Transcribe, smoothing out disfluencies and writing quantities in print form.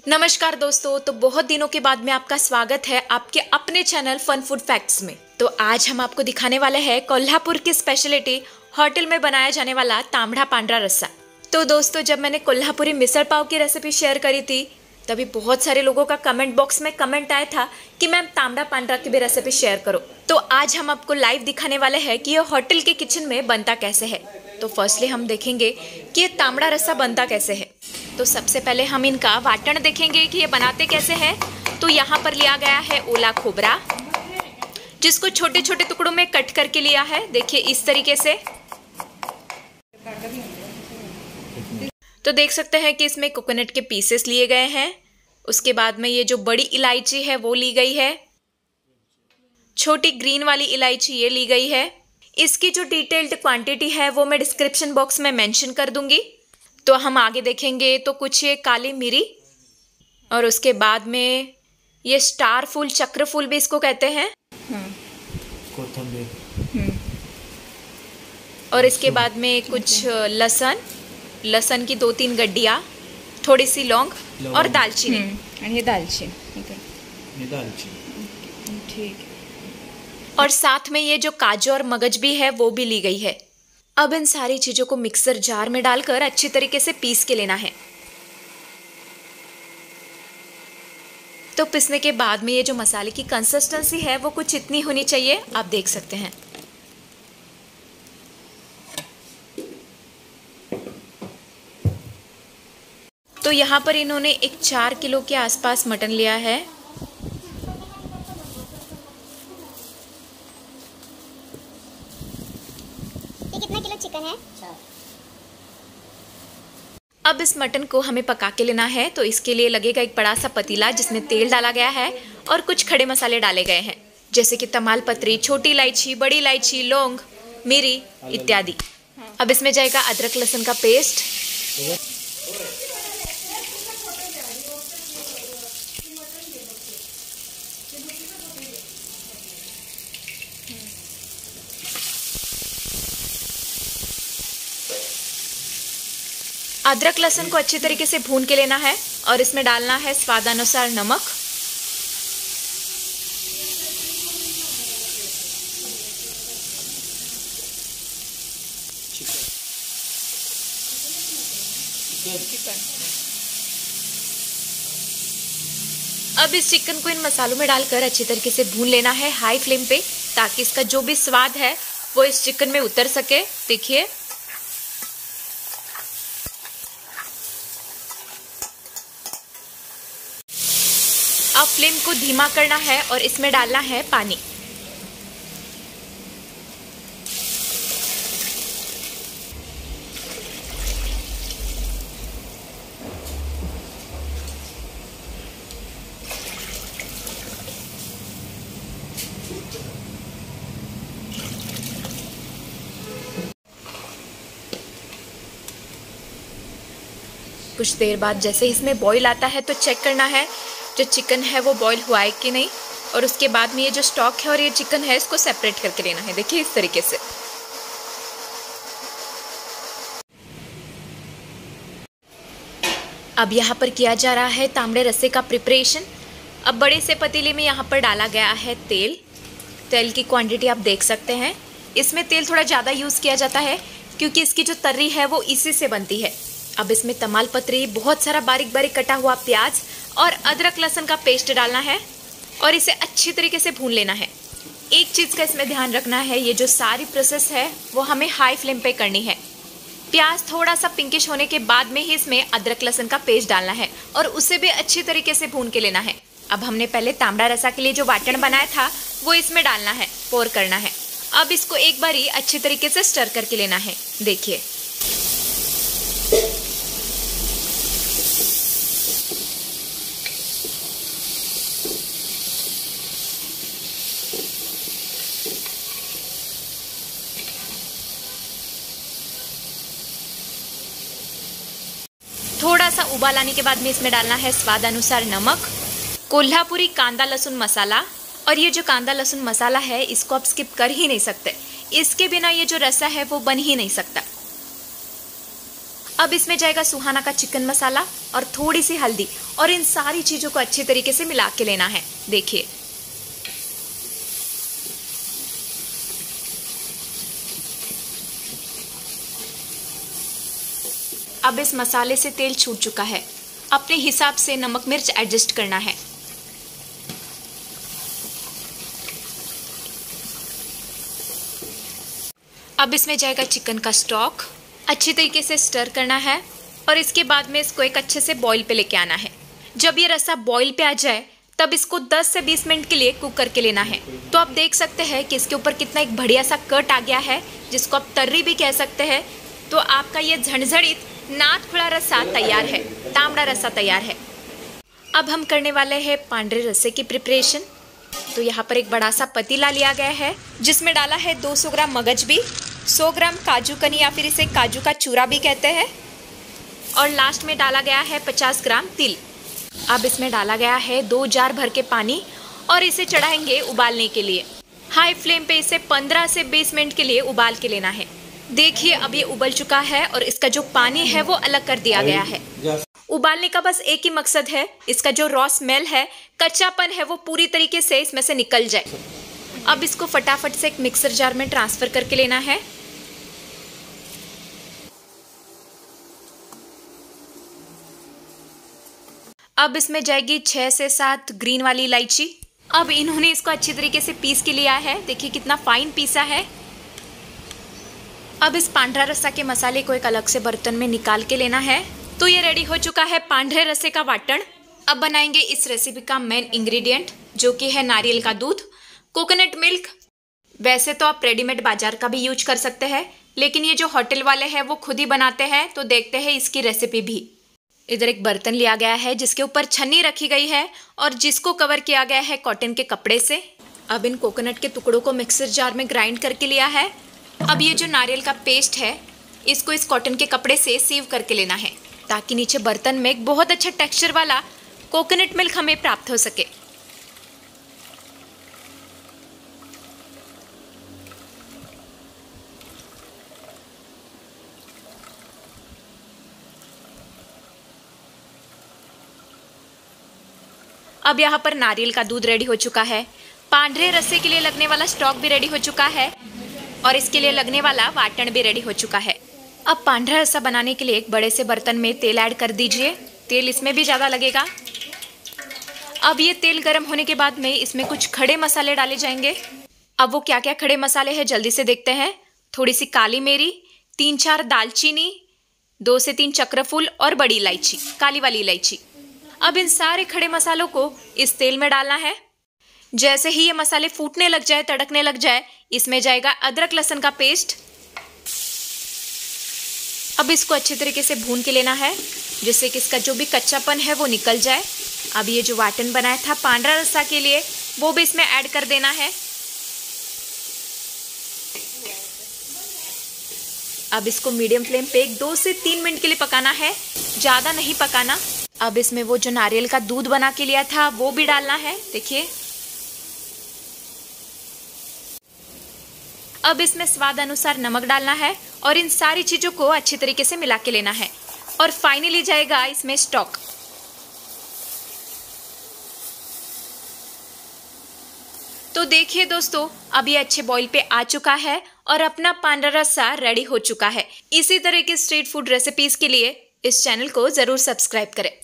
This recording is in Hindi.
नमस्कार दोस्तों, तो बहुत दिनों के बाद में आपका स्वागत है आपके अपने चैनल फन फूड फैक्ट्स में। तो आज हम आपको दिखाने वाले हैं कोल्हापुर की स्पेशलिटी होटल में बनाया जाने वाला तांबड़ा पांढरा रस्सा। तो दोस्तों, जब मैंने कोल्हापुरी मिसल पाव की रेसिपी शेयर करी थी तभी बहुत सारे लोगों का कमेंट बॉक्स में कमेंट आया था कि मैम तांबड़ा पांढरा की भी रेसिपी शेयर करो। तो आज हम आपको लाइव दिखाने वाले हैं कि ये होटल के किचन में बनता कैसे है। तो फर्स्टली हम देखेंगे कि ये तांबड़ा रस्सा बनता कैसे है। तो सबसे पहले हम इनका वाटण देखेंगे कि ये बनाते कैसे हैं। तो यहाँ पर लिया गया है ओला खोबरा, जिसको छोटे छोटे टुकड़ों में कट करके लिया है। देखिए इस तरीके से। तो देख सकते हैं कि इसमें कोकोनट के पीसेस लिए गए हैं। उसके बाद में ये जो बड़ी इलायची है वो ली गई है, छोटी ग्रीन वाली इलायची ये ली गई है। इसकी जो डिटेल्ड क्वांटिटी है वो मैं डिस्क्रिप्शन बॉक्स में मेंशन कर दूंगी। तो हम आगे देखेंगे तो कुछ ये काली मिरी, और उसके बाद में ये स्टार फूल, चक्र फूल भी इसको कहते हैं, और इसके बाद में कुछ लहसुन की 2-3 गड्डियाँ, थोड़ी सी लौंग और दालचीनी। ये दालचीनी ठीक है। और साथ में ये जो काजू और मगज भी है वो भी ली गई है। अब इन सारी चीजों को मिक्सर जार में डालकर अच्छी तरीके से पीस के लेना है। तो पीसने के बाद में ये जो मसाले की कंसिस्टेंसी है वो कुछ इतनी होनी चाहिए, आप देख सकते हैं। तो यहाँ पर इन्होंने एक 4 किलो के आसपास मटन लिया है। ये कितना किलो चिकन है? अब इस मटन को हमें पका के लेना है। तो इसके लिए लगेगा एक बड़ा सा पतीला जिसमें तेल डाला गया है और कुछ खड़े मसाले डाले गए हैं, जैसे कि तमालपत्री, छोटी इलायची, बड़ी इलायची, लौंग, मिरी इत्यादि। अब इसमें जाएगा अदरक लहसुन का पेस्ट, अदरक लहसुन को अच्छी तरीके से भून के लेना है और इसमें डालना है स्वादानुसार नमक, अब इस चिकन को इन मसालों में डालकर अच्छी तरीके से भून लेना है हाई फ्लेम पे, ताकि इसका जो भी स्वाद है वो इस चिकन में उतर सके। देखिए अब फ्लेम को धीमा करना है और इसमें डालना है पानी। कुछ देर बाद जैसे इसमें बॉईल आता है तो चेक करना है जो चिकन है वो बॉईल हुआ है कि नहीं, और उसके बाद में ये जो स्टॉक है और ये चिकन है इसको सेपरेट करके लेना है। देखिए इस तरीके से। अब यहाँ पर किया जा रहा है तांबड़े रस्से का प्रिपरेशन। अब बड़े से पतीले में यहाँ पर डाला गया है तेल। तेल की क्वांटिटी आप देख सकते हैं। इसमें तेल थोड़ा ज़्यादा यूज़ किया जाता है क्योंकि इसकी जो तर्री है वो इसी से बनती है। अब इसमें तमालपत्री, बहुत सारा बारीक बारीक कटा हुआ प्याज और अदरक लहसुन का पेस्ट डालना है और इसे अच्छी तरीके से भून लेना है। एक चीज़ का इसमें ध्यान रखना है, ये जो सारी प्रोसेस है वो हमें हाई फ्लेम पे करनी है। प्याज थोड़ा सा पिंकिश होने के बाद में ही इसमें अदरक लहसुन का पेस्ट डालना है और उसे भी अच्छी तरीके से भून के लेना है। अब हमने पहले तांबड़ा रसा के लिए जो वाटण बनाया था वो इसमें डालना है, पोर करना है। अब इसको एक बार ही अच्छी तरीके से स्टर करके लेना है। देखिए थोड़ा सा उबाल आने के बाद में इसमें डालना है स्वाद अनुसार नमक, कोल्हापुरी कांदा लहसुन मसाला। और ये जो कांदा लहसुन मसाला है इसको आप स्किप कर ही नहीं सकते, इसके बिना ये जो रसा है वो बन ही नहीं सकता। अब इसमें जाएगा सुहाना का चिकन मसाला और थोड़ी सी हल्दी और इन सारी चीज़ों को अच्छी तरीके से मिला के लेना है। देखिए अब इस मसाले से तेल छूट चुका है। अपने हिसाब से नमक मिर्च एडजस्ट करना है। अब इसमें जाएगा चिकन का स्टॉक, अच्छी तरीके से स्टर करना है और इसके बाद में इसको एक अच्छे से बॉईल पे लेके आना है। जब ये रसा बॉईल पे आ जाए तब इसको 10 से 20 मिनट के लिए कुक करके लेना है। तो आप देख सकते हैं कि इसके ऊपर कितना एक बढ़िया सा कट आ गया है, जिसको आप तर्री भी कह सकते हैं। तो आपका ये झणझणित नाथ खुला रसा तैयार है, तांबड़ा रसा तैयार है। अब हम करने वाले हैं पांढरे रसे की प्रिपरेशन। तो यहाँ पर एक बड़ा सा पतीला लिया गया है जिसमें डाला है 200 ग्राम मगज भी, 100 ग्राम काजू कनी या फिर इसे काजू का चूरा भी कहते हैं, और लास्ट में डाला गया है 50 ग्राम तिल। अब इसमें डाला गया है 2 जार भर के पानी और इसे चढ़ाएंगे उबालने के लिए। हाई फ्लेम पे इसे 15 से 20 मिनट के लिए उबाल के लेना है। देखिए अब ये उबल चुका है और इसका जो पानी है वो अलग कर दिया गया है। उबालने का बस एक ही मकसद है, इसका जो रॉ स्मेल है, कच्चापन है, वो पूरी तरीके से इसमें से निकल जाए। अब इसको फटाफट से एक मिक्सर जार में ट्रांसफर करके लेना है। अब इसमें जाएगी 6 से 7 ग्रीन वाली इलायची। अब इन्होंने इसको अच्छी तरीके से पीस के लिया है, देखिए कितना फाइन पीसा है। अब इस पांढरा रसा के मसाले को एक अलग से बर्तन में निकाल के लेना है। तो ये रेडी हो चुका है पांढरे रसे का वाटण। अब बनाएंगे इस रेसिपी का मेन इंग्रेडिएंट, जो कि है नारियल का दूध, कोकोनट मिल्क। वैसे तो आप रेडीमेड बाजार का भी यूज कर सकते हैं, लेकिन ये जो होटल वाले हैं वो खुद ही बनाते हैं, तो देखते हैं इसकी रेसिपी भी। इधर एक बर्तन लिया गया है जिसके ऊपर छन्नी रखी गई है और जिसको कवर किया गया है कॉटन के कपड़े से। अब इन कोकोनट के टुकड़ों को मिक्सर जार में ग्राइंड करके लिया है। अब ये जो नारियल का पेस्ट है इसको इस कॉटन के कपड़े से सीव करके लेना है, ताकि नीचे बर्तन में एक बहुत अच्छा टेक्सचर वाला कोकोनट मिल्क हमें प्राप्त हो सके। अब यहाँ पर नारियल का दूध रेडी हो चुका है, पांढरे रसे के लिए लगने वाला स्टॉक भी रेडी हो चुका है और इसके लिए लगने वाला वाटण भी रेडी हो चुका है। अब पांढरा रसा बनाने के लिए एक बड़े से बर्तन में तेल ऐड कर दीजिए। तेल इसमें भी ज़्यादा लगेगा। अब ये तेल गर्म होने के बाद में इसमें कुछ खड़े मसाले डाले जाएंगे। अब वो क्या क्या खड़े मसाले हैं जल्दी से देखते हैं। थोड़ी सी काली मिरी, 3-4 दालचीनी, 2 से 3 चक्रफूल और बड़ी इलायची, काली वाली इलायची। अब इन सारे खड़े मसालों को इस तेल में डालना है। जैसे ही ये मसाले फूटने लग जाए, तड़कने लग जाए, इसमें जाएगा अदरक लहसुन का पेस्ट। अब इसको अच्छे तरीके से भून के लेना है, जिससे कि इसका जो भी कच्चापन है वो निकल जाए। अब ये जो वाटन बनाया था पांढरा रसा के लिए, वो भी इसमें ऐड कर देना है। अब इसको मीडियम फ्लेम पे 2 से 3 मिनट के लिए पकाना है, ज़्यादा नहीं पकाना। अब इसमें वो जो नारियल का दूध बना के लिया था वो भी डालना है, देखिए। अब इसमें स्वाद अनुसार नमक डालना है और इन सारी चीज़ों को अच्छी तरीके से मिला के लेना है। और फाइनली जाएगा इसमें स्टॉक। तो देखिए दोस्तों, अब ये अच्छे बॉईल पे आ चुका है और अपना पांढरा रसा रेडी हो चुका है। इसी तरह की स्ट्रीट फूड रेसिपीज के लिए इस चैनल को ज़रूर सब्सक्राइब करें।